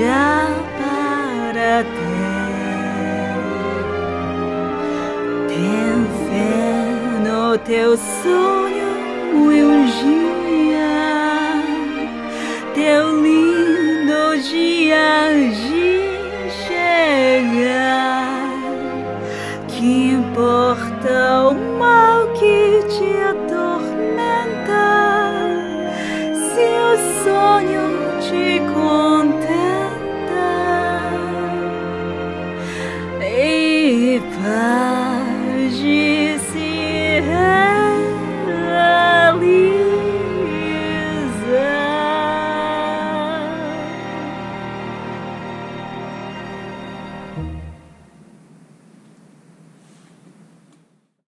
já para ter. Tem fé no teu sonho e um dia teu lindo dia de chegar. Que importa o mal que te atormenta, se o sonho te contenta e paz se realiza.